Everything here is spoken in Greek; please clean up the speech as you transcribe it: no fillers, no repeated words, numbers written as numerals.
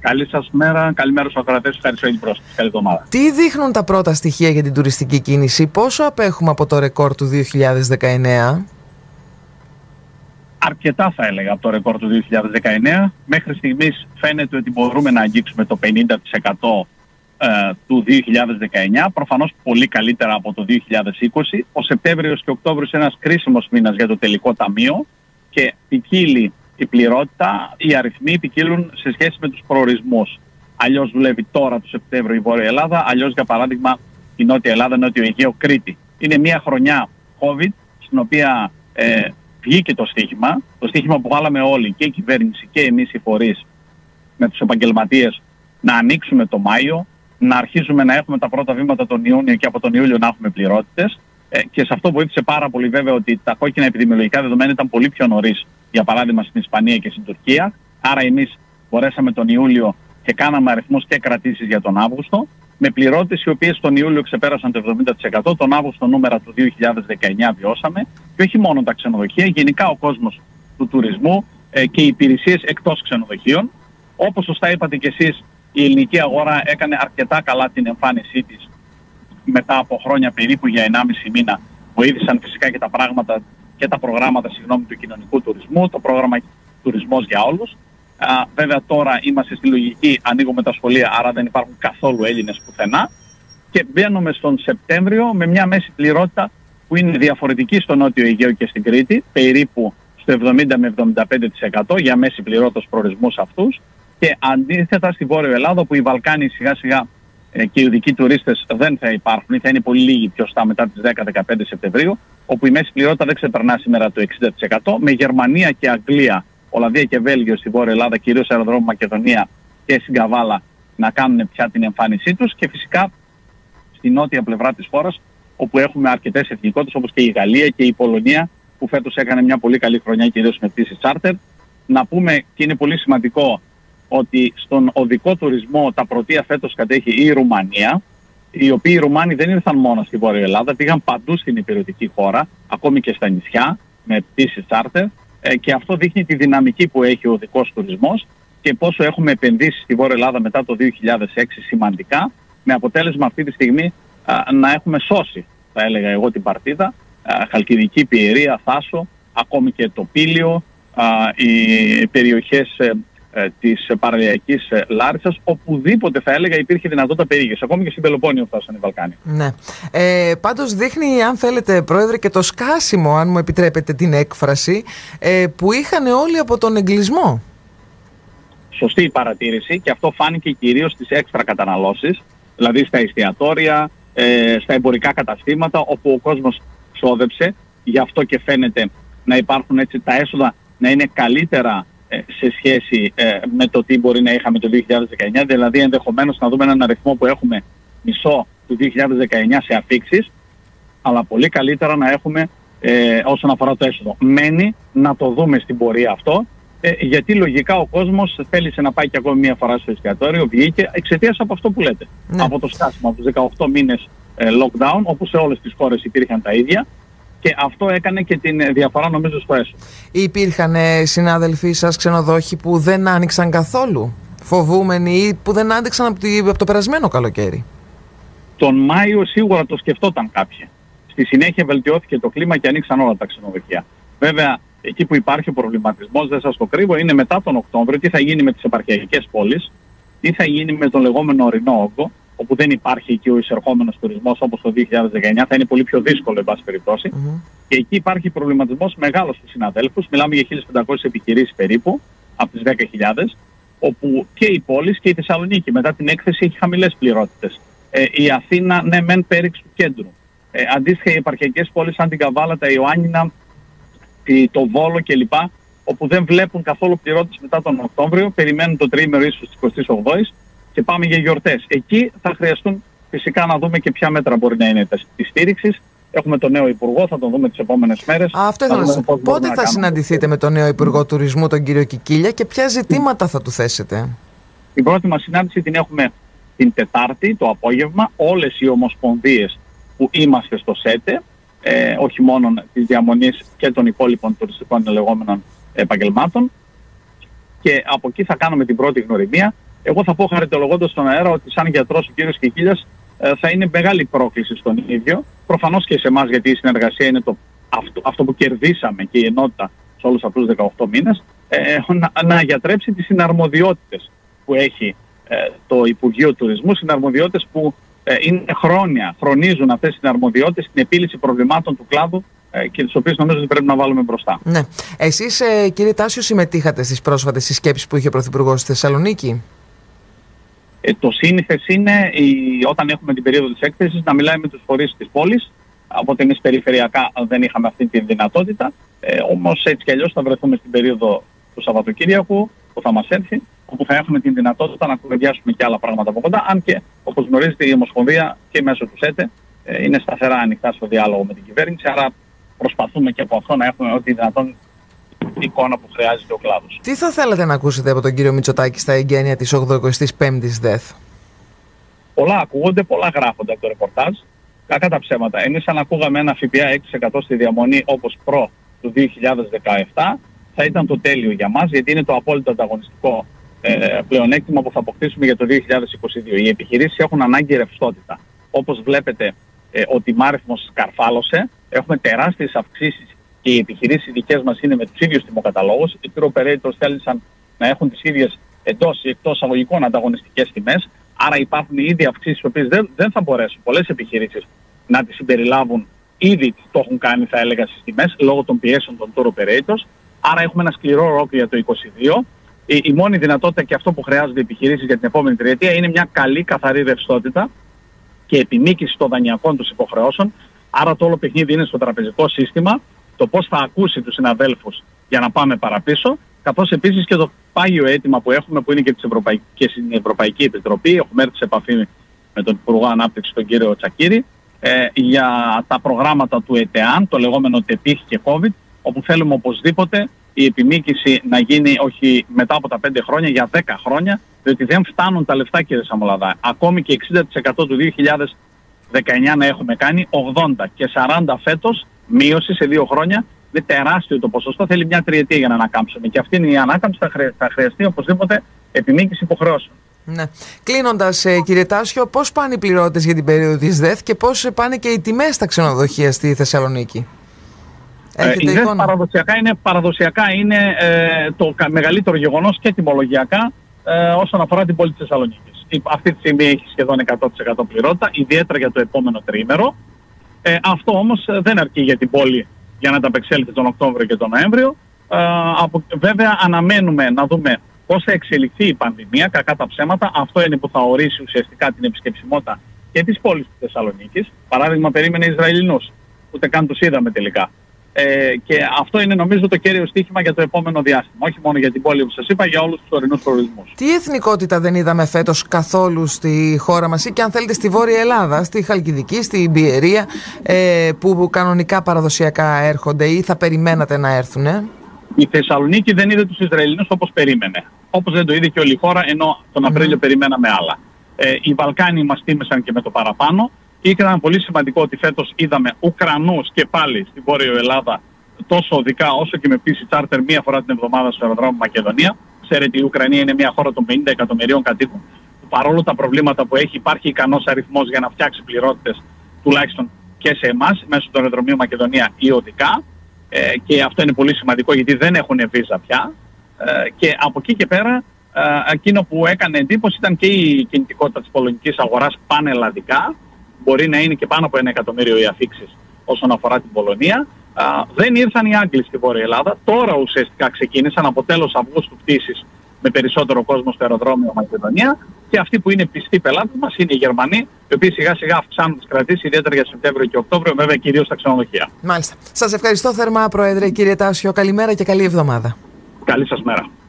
Καλή σας μέρα, καλημέρα στους ακροατές, ευχαριστώ για την πρόσκληση. Καλή εβδομάδα. Τι δείχνουν τα πρώτα στοιχεία για την τουριστική κίνηση, πόσο απέχουμε από το ρεκόρ του 2019? Αρκετά θα έλεγα από το ρεκόρ του 2019. Μέχρι στιγμής φαίνεται ότι μπορούμε να αγγίξουμε το 50% του 2019, προφανώς πολύ καλύτερα από το 2020. Ο Σεπτέμβριος και Οκτώβριος είναι ένας κρίσιμος μήνας για το τελικό ταμείο και ποικίλει η πληρότητα, οι αριθμοί ποικίλουν σε σχέση με τους προορισμούς. Αλλιώς δουλεύει τώρα το Σεπτέμβριο η Βόρεια Ελλάδα, αλλιώς για παράδειγμα η Νότια Ελλάδα, Νότιο Αιγαίο, Κρήτη. Είναι μια χρονιά COVID στην οποία βγήκε το στοίχημα που βάλαμε όλοι, και η κυβέρνηση και εμείς οι φορείς με τους επαγγελματίες, να ανοίξουμε το Μάιο, να αρχίζουμε να έχουμε τα πρώτα βήματα τον Ιούνιο και από τον Ιούλιο να έχουμε πληρότητες. Και σε αυτό βοήθησε πάρα πολύ βέβαια ότι τα κόκκινα επιδημιολογικά δεδομένα ήταν πολύ πιο νωρίς, για παράδειγμα στην Ισπανία και στην Τουρκία. Άρα εμείς μπορέσαμε τον Ιούλιο και κάναμε αριθμούς και κρατήσεις για τον Αύγουστο, με πληρότητες οι οποίες τον Ιούλιο ξεπέρασαν το 70%, τον Αύγουστο νούμερα του 2019 βιώσαμε, και όχι μόνο τα ξενοδοχεία, γενικά ο κόσμος του τουρισμού και οι υπηρεσίες εκτός ξενοδοχείων. Όπως σωστά είπατε κι εσείς, η ελληνική αγορά έκανε αρκετά καλά την εμφάνισή της μετά από χρόνια, περίπου για 1,5 μήνα. Βοήθησαν φυσικά και τα πράγματα και τα προγράμματα του κοινωνικού τουρισμού, το πρόγραμμα Τουρισμός για Όλους. Βέβαια τώρα είμαστε στη λογική, ανοίγουμε τα σχολεία, άρα δεν υπάρχουν καθόλου Έλληνες πουθενά. Και μπαίνουμε στον Σεπτέμβριο με μια μέση πληρότητα που είναι διαφορετική στο Νότιο Αιγαίο και στην Κρήτη, περίπου στο 70 με 75% για μέση πληρότητα προορισμούς αυτούς. Και αντίθετα στη Βόρεια Ελλάδα, που οι Βαλκάνοι σιγά σιγά και οι ειδικοί τουρίστες δεν θα υπάρχουν ή θα είναι πολύ λίγοι πιο στα μετά τις 10-15 Σεπτεμβρίου, όπου η μέση πληρότητα δεν ξεπερνά σήμερα το 60%, με Γερμανία και Αγγλία, Ολλανδία και Βέλγιο στη Βόρεια Ελλάδα, κυρίως αεροδρόμιο Μακεδονία και στην Καβάλα, να κάνουν πια την εμφάνισή τους, και φυσικά στη νότια πλευρά της χώρας, όπου έχουμε αρκετές εθνικότητες όπως και η Γαλλία και η Πολωνία, που φέτος έκανε μια πολύ καλή χρονιά, κυρίως με πτήσεις charter. Να πούμε, και είναι πολύ σημαντικό, ότι στον οδικό τουρισμό τα πρωτεία φέτος κατέχει η Ρουμανία, οι οποίοι οι Ρουμάνοι δεν ήρθαν μόνο στη Βόρεια Ελλάδα, πήγαν παντού στην υπηρετική χώρα, ακόμη και στα νησιά, με πτήσεις charter, και αυτό δείχνει τη δυναμική που έχει ο οδικός τουρισμός και πόσο έχουμε επενδύσει στη Βόρεια Ελλάδα μετά το 2006 σημαντικά, με αποτέλεσμα αυτή τη στιγμή να έχουμε σώσει, θα έλεγα εγώ, την Παρτίδα, Χαλκιδική, Πιερία, Θάσο, ακόμη και το Πήλιο, οι περιοχές της παραλιακής Λάρισσας, οπουδήποτε θα έλεγα υπήρχε δυνατότητα περίγης. Ακόμη και στην Πελοπόννησο φτάσανε οι Βαλκάνοι. Ναι. Πάντως δείχνει, αν θέλετε Πρόεδρε, και το σκάσιμο, αν μου επιτρέπετε την έκφραση, που είχαν όλοι από τον εγκλισμό. Σωστή η παρατήρηση, και αυτό φάνηκε κυρίως στις έξτρα καταναλώσεις, δηλαδή στα εστιατόρια, στα εμπορικά καταστήματα, όπου ο κόσμος ξόδεψε. Γι' αυτό και φαίνεται να υπάρχουν έτσι τα έσοδα να είναι καλύτερα σε σχέση με το τι μπορεί να είχαμε το 2019, δηλαδή ενδεχομένως να δούμε έναν αριθμό που έχουμε μισό του 2019 σε αφίξεις, αλλά πολύ καλύτερα να έχουμε όσον αφορά το έσοδο. Μένει να το δούμε στην πορεία αυτό, γιατί λογικά ο κόσμος θέλησε να πάει και ακόμη μία φορά στο εστιατόριο, βγήκε εξαιτίας από αυτό που λέτε. Ναι. Από το σκάσιμο, από τους 18 μήνες lockdown, όπου σε όλες τις χώρες υπήρχαν τα ίδια. Και αυτό έκανε και την διαφορά, νομίζω, στο έσοδο. Υπήρχαν συνάδελφοί σας ξενοδόχοι που δεν άνοιξαν καθόλου, φοβούμενοι, ή που δεν άντεξαν από το περασμένο καλοκαίρι? Τον Μάιο σίγουρα το σκεφτόταν κάποιοι. Στη συνέχεια βελτιώθηκε το κλίμα και ανοίξαν όλα τα ξενοδοχεία. Βέβαια, εκεί που υπάρχει ο προβληματισμός, δεν σας το κρύβω, είναι μετά τον Οκτώβριο, τι θα γίνει με τις επαρχιακές πόλεις, τι θα γίνει με τον λεγόμενο ορεινό όγκο, όπου δεν υπάρχει εκεί ο εισερχόμενος τουρισμός όπως το 2019, θα είναι πολύ πιο δύσκολο εν πάση περιπτώσει. Και εκεί υπάρχει προβληματισμός μεγάλος στους συναδέλφους, μιλάμε για 1.500 επιχειρήσεις περίπου, από τις 10.000, όπου και οι πόλεις και η Θεσσαλονίκη μετά την έκθεση έχει χαμηλές πληρότητες. Η Αθήνα, ναι, μεν πέριξ του κέντρου. Αντίστοιχα οι επαρχιακές πόλεις σαν την Καβάλα, τα Ιωάννινα, το Βόλο κλπ., όπου δεν βλέπουν καθόλου πληρότητες μετά τον Οκτώβριο, περιμένουν το τριήμερο ίσως της 28ης και πάμε για γιορτές. Εκεί θα χρειαστούν φυσικά να δούμε και ποια μέτρα μπορεί να είναι τη στήριξη. Έχουμε τον νέο Υπουργό, θα τον δούμε τις επόμενες μέρες. Αυτό ήθελα να σας πω. Πότε θα συναντηθείτε με τον νέο Υπουργό Τουρισμού, τον κύριο Κικίλια, και ποια ζητήματα θα του θέσετε? Την πρώτη μας συνάντηση την έχουμε την Τετάρτη το απόγευμα. Όλες οι ομοσπονδίες που είμαστε στο ΣΕΤΕ, όχι μόνο της διαμονής και των υπόλοιπων τουριστικών λεγόμενων επαγγελμάτων. Και από εκεί θα κάνουμε την πρώτη γνωριμία Εγώ θα πω χαριτολογώντας στον αέρα ότι σαν γιατρός ο κύριος Κικίλιας θα είναι μεγάλη πρόκληση στον ίδιο. Προφανώς και σε εμάς, γιατί η συνεργασία είναι αυτό που κερδίσαμε και η ενότητα σε όλους αυτούς τους 18 μήνες, να γιατρέψει τις συναρμοδιότητες που έχει το Υπουργείο Τουρισμού, συναρμοδιότητες που είναι χρόνια, χρονίζουν αυτές τις συναρμοδιότητες στην επίλυση προβλημάτων του κλάδου και τις οποίες νομίζω ότι πρέπει να βάλουμε μπροστά. Ναι. Εσείς, κύριε Τάσιο, συμμετείχατε στις πρόσφατες συσκέψεις που είχε ο Πρωθυπουργός στη Θεσσαλονίκη? Το σύνηθες είναι όταν έχουμε την περίοδο της έκθεσης να μιλάμε με τους φορείς της πόλης. Από ότι εμείς περιφερειακά δεν είχαμε αυτή τη δυνατότητα. Όμως έτσι κι αλλιώς θα βρεθούμε στην περίοδο του Σαββατοκύριακου που θα μας έρθει, όπου θα έχουμε την δυνατότητα να κουβεντιάσουμε και άλλα πράγματα από κοντά. Αν και, όπως γνωρίζετε, η Ομοσπονδία και μέσω του ΣΕΤΕ είναι σταθερά ανοιχτά στο διάλογο με την κυβέρνηση. Άρα προσπαθούμε και από αυτό να έχουμε ό,τι δυνατόν εικόνα που χρειάζεται ο κλάδος. Τι θα θέλατε να ακούσετε από τον κύριο Μητσοτάκη στα εγγένεια της 85ης ΔΕΘ? Πολλά ακούγονται, πολλά γράφονται από το ρεπορτάζ. Κακά τα ψέματα. Εμείς αν ακούγαμε ένα ΦΠΑ 6% στη διαμονή όπως προ του 2017, θα ήταν το τέλειο για μας, γιατί είναι το απόλυτο ανταγωνιστικό πλεονέκτημα που θα αποκτήσουμε για το 2022. Οι επιχειρήσεις έχουν ανάγκη ρευστότητα. Όπως βλέπετε, ο τιμάριθμος σκαρφάλωσε, έχουμε τεράστιες αυξήσεις και οι επιχειρήσεις δικές μας είναι με τους ίδιους τιμοκαταλόγους. Οι tour operators θέλησαν να έχουν τις ίδιες εντός ή εκτός αγωγικών ανταγωνιστικές τιμές. Άρα υπάρχουν ήδη αυξήσεις οι οποίες δεν θα μπορέσουν πολλές επιχειρήσεις να τις συμπεριλάβουν. Ήδη το έχουν κάνει, θα έλεγα, στις τιμές λόγω των πιέσεων των tour operators. Άρα έχουμε ένα σκληρό ροκ για το 2022. Η μόνη δυνατότητα και αυτό που χρειάζονται οι επιχειρήσεις για την επόμενη τριετία είναι μια καλή καθαρή ρευστότητα και επιμήκυση των δανειακών τους υποχρεώσεων. Άρα το όλο παιχνίδι είναι στο τραπεζικό σύστημα, το πώς θα ακούσει τους συναδέλφους για να πάμε παραπίσω, καθώς επίσης και το πάγιο αίτημα που έχουμε, που είναι και στην Ευρωπαϊκή Επιτροπή. Έχουμε έρθει σε επαφή με τον Υπουργό Ανάπτυξη, τον κύριο Τσακίρη, για τα προγράμματα του ΕΤΕΑΝ, το λεγόμενο ΤΕΠΙΧ και COVID, όπου θέλουμε οπωσδήποτε η επιμήκυση να γίνει όχι μετά από τα 5 χρόνια, για 10 χρόνια, διότι δεν φτάνουν τα λεφτά, κύριε Σαμολαδά. Ακόμη και 60% του 2019 να έχουμε κάνει, 80 και 40 φέτος, μείωση σε 2 χρόνια. Είναι τεράστιο το ποσοστό, θέλει μια τριετία για να ανακάμψουμε. Και αυτή είναι η ανάκαμψη, θα χρειαστεί οπωσδήποτε επιμήκυση υποχρεώσεων. Ναι. Κλείνοντας, κύριε Τάσιο, πώς πάνε οι πληρώτες για την περίοδο της ΔΕΘ και πώς πάνε και οι τιμές στα ξενοδοχεία στη Θεσσαλονίκη? Η ΔΕΘ παραδοσιακά είναι το μεγαλύτερο γεγονός και τιμολογιακά όσον αφορά την πόλη της Θεσσαλονίκης. Αυτή τη στιγμή έχει σχεδόν 100% πληρότητα, ιδιαίτερα για το επόμενο τριήμερο. Αυτό όμως δεν αρκεί για την πόλη για να ανταπεξέλθει τον Οκτώβριο και τον Νοέμβριο. Βέβαια αναμένουμε να δούμε πώς θα εξελιχθεί η πανδημία, κακά τα ψέματα. Αυτό είναι που θα ορίσει ουσιαστικά την επισκεψιμότητα και της πόλης της Θεσσαλονίκης. Παράδειγμα, περίμενε Ισραηλινούς, ούτε καν τους είδαμε τελικά. Και αυτό είναι νομίζω το κέριο στοίχημα για το επόμενο διάστημα. Όχι μόνο για την πόλη που σας είπα, για όλους τους ορεινούς προορισμούς. Τι εθνικότητα δεν είδαμε φέτος καθόλου στη χώρα μας ή και αν θέλετε στη Βόρεια Ελλάδα, στη Χαλκιδική, στη Μπιερία, που κανονικά παραδοσιακά έρχονται ή θα περιμένατε να έρθουν? Η Θεσσαλονίκη δεν είδε τους Ισραηλινούς όπως περίμενε. Όπως δεν το είδε και όλη η χώρα, ενώ τον Απρίλιο περιμέναμε άλλα. Οι Βαλκάνοι μας τίμησαν και με το παραπάνω. Και ήταν πολύ σημαντικό ότι φέτος είδαμε Ουκρανούς και πάλι στην Βόρεια Ελλάδα, τόσο οδικά όσο και με πτήση τσάρτερ, μία φορά την εβδομάδα στο αεροδρόμιο Μακεδονία. Ξέρετε, η Ουκρανία είναι μια χώρα των 50 εκατομμυρίων κατοίκων, που παρόλο τα προβλήματα που έχει, υπάρχει ικανός αριθμός για να φτιάξει πληρότητες, τουλάχιστον και σε εμάς, μέσω του αεροδρομίου Μακεδονία ή οδικά. Και αυτό είναι πολύ σημαντικό γιατί δεν έχουν βίζα πια. Και από εκεί και πέρα, εκείνο που έκανε εντύπωση ήταν και η κινητικότητα της πολωνικής αγοράς πανελλαδικά. Μπορεί να είναι και πάνω από 1 εκατομμύριο οι αφήξεις όσον αφορά την Πολωνία. Δεν ήρθαν οι Άγγλοι στη Βόρεια Ελλάδα. Τώρα ουσιαστικά ξεκίνησαν από τέλος Αυγούστου πτήσεις με περισσότερο κόσμο στο αεροδρόμιο Μακεδονία. Και αυτοί που είναι πιστοί πελάτες μας είναι οι Γερμανοί, οι οποίοι σιγά σιγά αυξάνουν τις κρατήσεις, ιδιαίτερα για Σεπτέμβριο και Οκτώβριο, βέβαια κυρίως στα ξενοδοχεία. Μάλιστα. Σας ευχαριστώ θερμά, Πρόεδρε, κύριε Τάσιο. Καλημέρα και καλή εβδομάδα. Καλή σας μέρα.